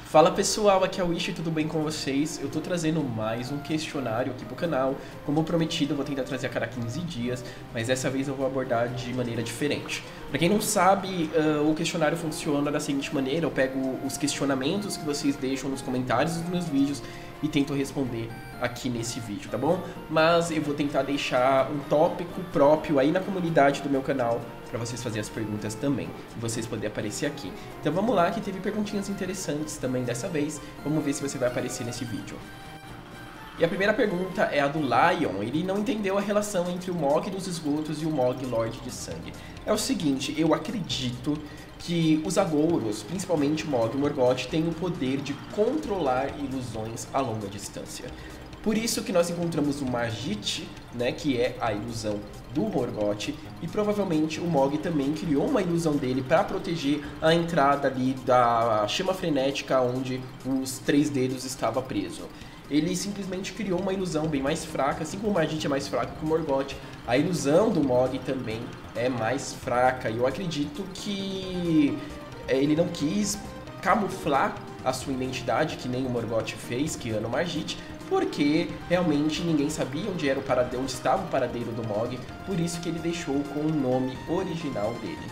Fala pessoal, aqui é o Ishi, tudo bem com vocês? Eu tô trazendo mais um questionário aqui pro canal. Como prometido, eu vou tentar trazer a cada 15 dias, mas dessa vez eu vou abordar de maneira diferente. Pra quem não sabe, o questionário funciona da seguinte maneira: eu pego os questionamentos que vocês deixam nos comentários dos meus vídeos e tento responder aqui nesse vídeo, tá bom? Mas eu vou tentar deixar um tópico próprio aí na comunidade do meu canal para vocês fazerem as perguntas também, e vocês poderem aparecer aqui. Então vamos lá, que teve perguntinhas interessantes também dessa vez. Vamos ver se você vai aparecer nesse vídeo. E a primeira pergunta é a do Lion. Ele não entendeu a relação entre o Mog dos esgotos e o Mog Lorde de Sangue. É o seguinte, eu acredito que os agouros, principalmente o Mog Morgoth, têm o poder de controlar ilusões a longa distância. Por isso que nós encontramos o Margit, né, que é a ilusão do Morgoth, e provavelmente o Mog também criou uma ilusão dele para proteger a entrada ali da chama frenética onde os três dedos estava preso. Ele simplesmente criou uma ilusão bem mais fraca, assim como o Margit é mais fraco que o Morgoth, a ilusão do Mog também é mais fraca, e eu acredito que ele não quis camuflar a sua identidade, que nem o Morgoth fez, que era o Margit, porque realmente ninguém sabia onde estava o paradeiro do Mog, por isso que ele deixou com o nome original dele.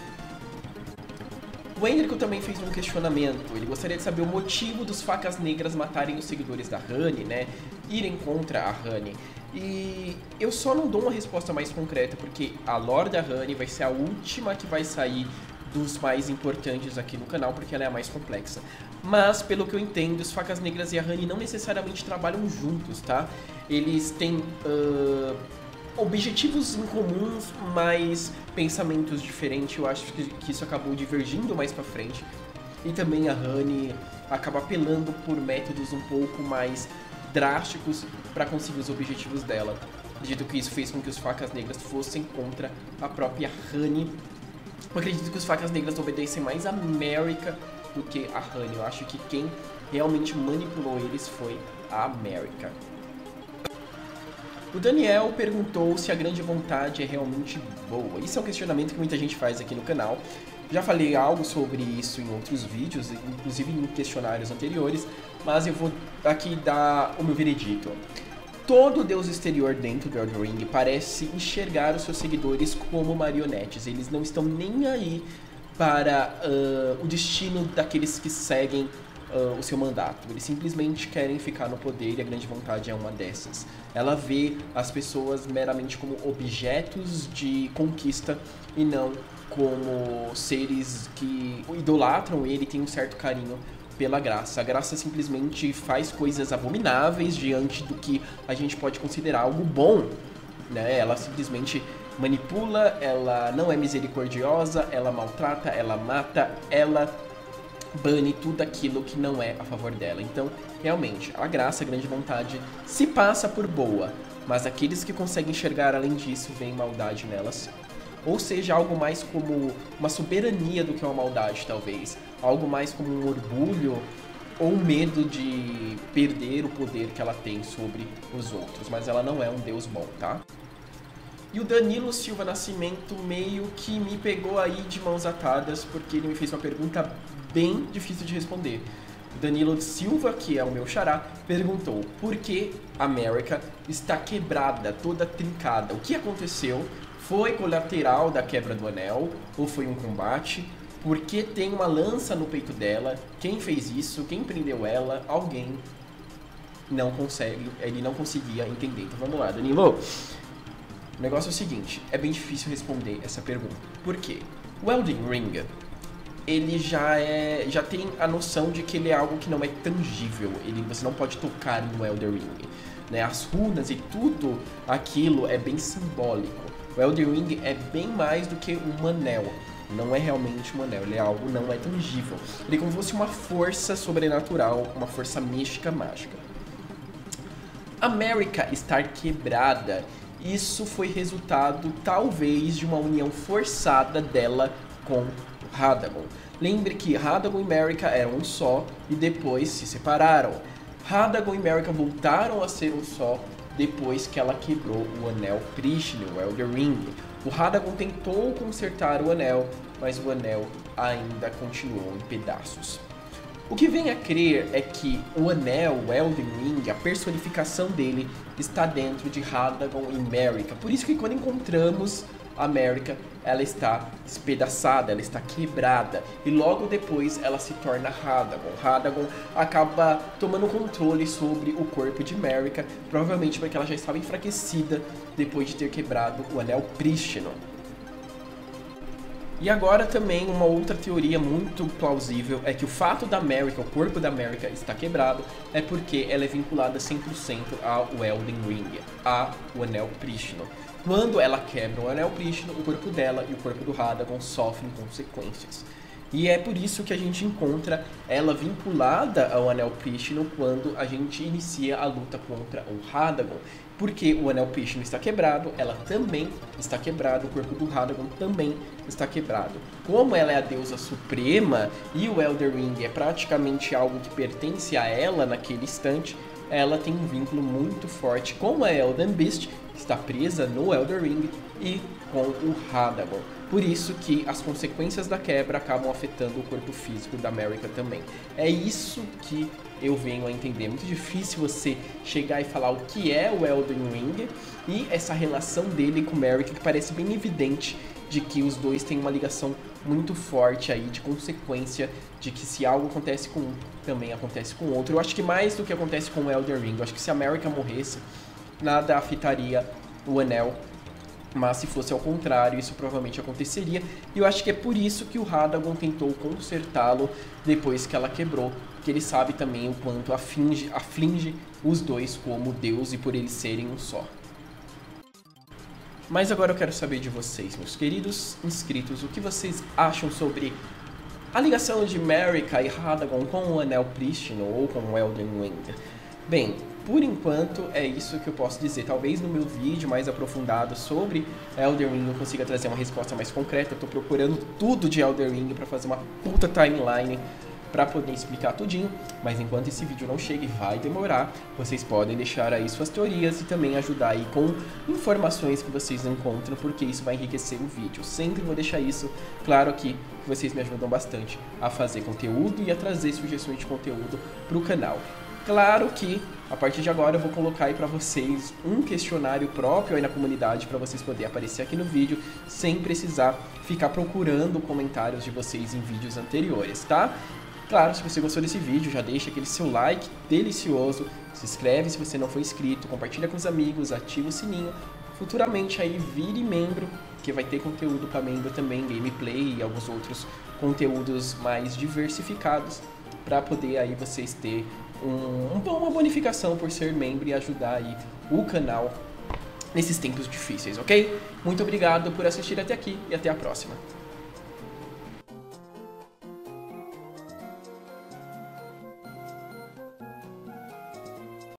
O Endrico também fez um questionamento. Ele gostaria de saber o motivo dos Facas Negras matarem os seguidores da Honey, né? Irem contra a Honey. E eu só não dou uma resposta mais concreta, porque a lore da Honey vai ser a última que vai sair dos mais importantes aqui no canal, porque ela é a mais complexa. Mas, pelo que eu entendo, os Facas Negras e a Honey não necessariamente trabalham juntos, tá? Eles têm objetivos em comuns, mas pensamentos diferentes. Eu acho que isso acabou divergindo mais pra frente. E também a Honey acaba apelando por métodos um pouco mais drásticos para conseguir os objetivos dela. Acredito que isso fez com que os Facas Negras fossem contra a própria Honey. Eu acredito que os Facas Negras obedecem mais a America do que a Honey. Eu acho que quem realmente manipulou eles foi a America. O Daniel perguntou se a grande vontade é realmente boa. Isso é um questionamento que muita gente faz aqui no canal. Já falei algo sobre isso em outros vídeos, inclusive em questionários anteriores, mas eu vou aqui dar o meu veredito. Todo deus exterior dentro do Elden Ring parece enxergar os seus seguidores como marionetes. Eles não estão nem aí para o destino daqueles que seguem o seu mandato. Eles simplesmente querem ficar no poder, e a grande vontade é uma dessas. Ela vê as pessoas meramente como objetos de conquista e não como seres que idolatram ele e têm um certo carinho pela graça. A graça simplesmente faz coisas abomináveis diante do que a gente pode considerar algo bom, né? Ela simplesmente manipula, ela não é misericordiosa, ela maltrata, ela mata, ela bane tudo aquilo que não é a favor dela. Então, realmente, a graça, a grande vontade, se passa por boa, mas aqueles que conseguem enxergar além disso, veem maldade nela sim. Ou seja, algo mais como uma soberania do que uma maldade, talvez. Algo mais como um orgulho ou um medo de perder o poder que ela tem sobre os outros. Mas ela não é um deus bom, tá? E o Danilo Silva Nascimento meio que me pegou aí de mãos atadas, porque ele me fez uma pergunta bem difícil de responder. O Danilo Silva, que é o meu xará, perguntou por que a America está quebrada, toda trincada. O que aconteceu? Foi colateral da quebra do anel ou foi um combate? Por que tem uma lança no peito dela? Quem fez isso? Quem prendeu ela? Alguém não consegue, ele não conseguia entender. Então vamos lá, Danilo. O negócio é o seguinte, é bem difícil responder essa pergunta. Por quê? O Elden Ring, ele já tem a noção de que ele é algo que não é tangível. Você não pode tocar no Elden Ring, né? As runas e tudo aquilo é bem simbólico. O Elden Ring é bem mais do que um anel. Não é realmente um anel, ele é algo não é tangível. Ele é como se fosse uma força sobrenatural, uma força mística mágica. America estar quebrada, isso foi resultado talvez de uma união forçada dela com Radagon. Lembre que Radagon e America eram um só e depois se separaram. Radagon e America voltaram a ser um só depois que ela quebrou o anel prístino, o Elden Ring. O Radagon tentou consertar o anel, mas o anel ainda continuou em pedaços. O que vem a crer é que o anel, o Elden Ring, a personificação dele está dentro de Radagon e Marika. Por isso que quando encontramos a Marika, ela está despedaçada, ela está quebrada. E logo depois ela se torna Radagon. Radagon acaba tomando controle sobre o corpo de Marika, provavelmente porque ela já estava enfraquecida depois de ter quebrado o anel prístino. E agora também uma outra teoria muito plausível é que o fato da Marika, o corpo da Marika estar quebrado, é porque ela é vinculada 100% ao Elden Ring, ao anel prístino. Quando ela quebra o anel prístino, o corpo dela e o corpo do Radagon sofrem consequências. E é por isso que a gente encontra ela vinculada ao anel prístino quando a gente inicia a luta contra o Radagon. Porque o anel prístino está quebrado, ela também está quebrada, o corpo do Radagon também está quebrado. Como ela é a deusa suprema e o Elden Ring é praticamente algo que pertence a ela naquele instante, ela tem um vínculo muito forte com a Elden Beast, que está presa no Elden Ring, e com o Radagon. Por isso que as consequências da quebra acabam afetando o corpo físico da Marika também. É isso que eu venho a entender. É muito difícil você chegar e falar o que é o Elden Ring e essa relação dele com Marika, que parece bem evidente de que os dois têm uma ligação muito forte aí, de consequência de que se algo acontece com um, também acontece com o outro. Eu acho que mais do que acontece com o Elden Ring, eu acho que se a Marika morresse, nada afetaria o anel. Mas se fosse ao contrário, isso provavelmente aconteceria. E eu acho que é por isso que o Radagon tentou consertá-lo depois que ela quebrou. Que ele sabe também o quanto aflige os dois como Deus e por eles serem um só. Mas agora eu quero saber de vocês, meus queridos inscritos, o que vocês acham sobre a ligação de Marika e Radagon com o Anel Prístino ou com o Elden Ring. Bem, por enquanto é isso que eu posso dizer. Talvez no meu vídeo mais aprofundado sobre Elden Ring eu consiga trazer uma resposta mais concreta. Eu tô procurando tudo de Elden Ring para fazer uma puta timeline para poder explicar tudinho, mas enquanto esse vídeo não chega e vai demorar, vocês podem deixar aí suas teorias e também ajudar aí com informações que vocês encontram, porque isso vai enriquecer o vídeo. Sempre vou deixar isso claro aqui, que vocês me ajudam bastante a fazer conteúdo e a trazer sugestões de conteúdo para o canal. Claro que, a partir de agora, eu vou colocar aí para vocês um questionário próprio aí na comunidade para vocês poderem aparecer aqui no vídeo sem precisar ficar procurando comentários de vocês em vídeos anteriores, tá? Claro, se você gostou desse vídeo, já deixa aquele seu like delicioso, se inscreve se você não for inscrito, compartilha com os amigos, ativa o sininho. Futuramente aí vire membro, que vai ter conteúdo para membro também, gameplay e alguns outros conteúdos mais diversificados, para poder aí vocês ter uma bonificação por ser membro e ajudar aí o canal nesses tempos difíceis, ok? Muito obrigado por assistir até aqui e até a próxima.